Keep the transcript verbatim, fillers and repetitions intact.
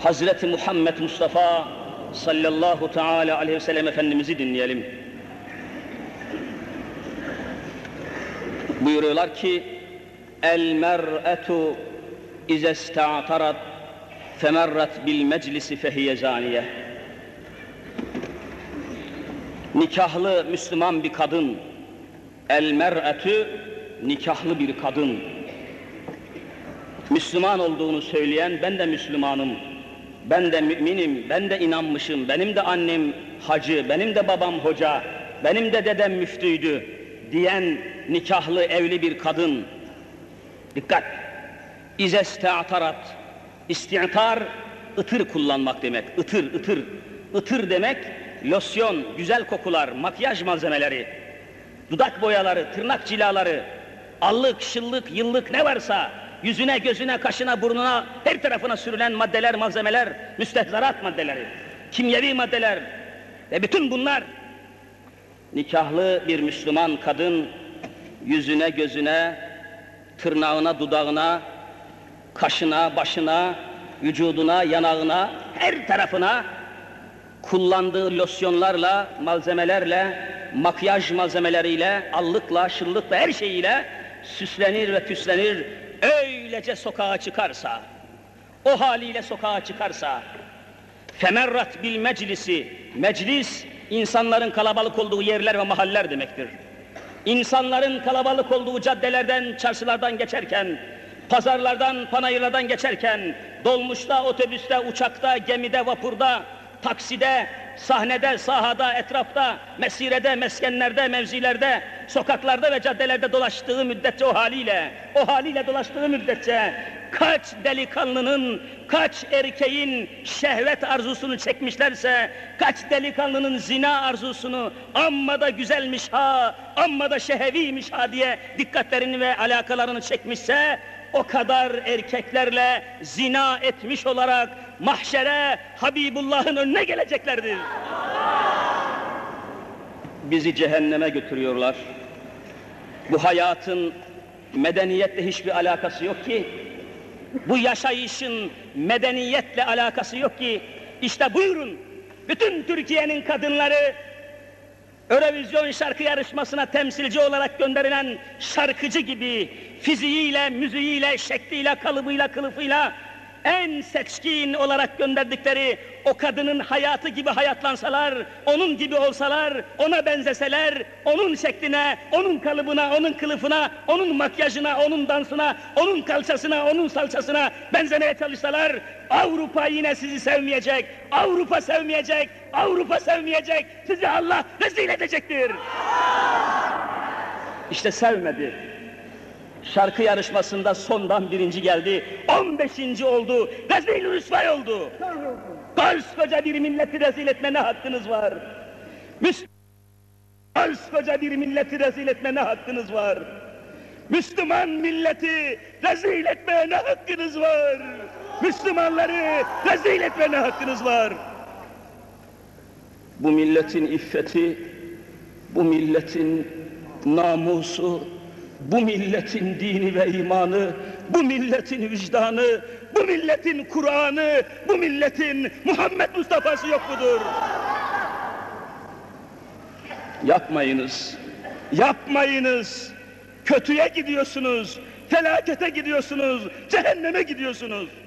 Hazreti Muhammed Mustafa sallallahu teala aleyhi ve sellem Efendimiz'i dinleyelim. Buyuruyorlar ki: El mer'etu izesta'tarat femerrat bil meclisi fehiye zaniye. Nikahlı Müslüman bir kadın, el mer'etü, nikahlı bir kadın, Müslüman olduğunu söyleyen, ben de Müslümanım, ben de müminim, ben de inanmışım, benim de annem hacı, benim de babam hoca, benim de dedem müftüydü diyen nikahlı evli bir kadın. Dikkat! İzesta'tarat, isti'tar, ıtır kullanmak demek, ıtır, ıtır. Itır demek, losyon, güzel kokular, makyaj malzemeleri, dudak boyaları, tırnak cilaları, allık, şıllık, yıllık ne varsa, yüzüne, gözüne, kaşına, burnuna, her tarafına sürülen maddeler, malzemeler, müstehzarat maddeleri, kimyevi maddeler ve bütün bunlar, nikahlı bir Müslüman kadın, yüzüne, gözüne, tırnağına, dudağına, kaşına, başına, vücuduna, yanağına, her tarafına kullandığı losyonlarla, malzemelerle, makyaj malzemeleriyle, allıkla, şıllıkla, her şeyiyle süslenir ve püslenir, öylece sokağa çıkarsa, o haliyle sokağa çıkarsa, femerrat bil meclisi, meclis, insanların kalabalık olduğu yerler ve mahaller demektir. İnsanların kalabalık olduğu caddelerden, çarşılardan geçerken, pazarlardan, panayırlardan geçerken, dolmuşta, otobüste, uçakta, gemide, vapurda, takside, sahnede, sahada, etrafta, mesirede, meskenlerde, mevzilerde, sokaklarda ve caddelerde dolaştığı müddetçe o haliyle, o haliyle dolaştığı müddetçe kaç delikanlının, kaç erkeğin şehvet arzusunu çekmişlerse, kaç delikanlının zina arzusunu, amma da güzelmiş ha, amma da şeheviymiş ha diye dikkatlerini ve alakalarını çekmişse, o kadar erkeklerle zina etmiş olarak mahşere Habibullah'ın önüne geleceklerdir. Bizi cehenneme götürüyorlar. Bu hayatın medeniyetle hiçbir alakası yok ki, bu yaşayışın medeniyetle alakası yok ki, işte buyurun, bütün Türkiye'nin kadınları, Eurovision şarkı yarışmasına temsilci olarak gönderilen şarkıcı gibi fiziğiyle, müziğiyle, şekliyle, kalıbıyla, kılıfıyla en seçkin olarak gönderdikleri o kadının hayatı gibi hayatlansalar, onun gibi olsalar, ona benzeseler, onun şekline, onun kalıbına, onun kılıfına, onun makyajına, onun dansına, onun kalçasına, onun salçasına benzemeye çalışsalar, Avrupa yine sizi sevmeyecek, Avrupa sevmeyecek, Avrupa sevmeyecek, sizi Allah rezil edecektir. İşte sevmedi. Şarkı yarışmasında sondan birinci geldi, on beşinci oldu, rezil rüsvay oldu. Koskoca bir milleti rezil etme ne hakkınız var? Müslüman, koskoca bir milleti rezil etme ne hakkınız var? Müslüman milleti rezil etmeye ne hakkınız var? Müslümanları rezil etmeye ne hakkınız var? Bu milletin iffeti, bu milletin namusu, bu milletin dini ve imanı, bu milletin vicdanı, bu milletin Kur'an'ı, bu milletin Muhammed Mustafa'sı yok mudur? Yapmayınız, yapmayınız, kötüye gidiyorsunuz, felakete gidiyorsunuz, cehenneme gidiyorsunuz.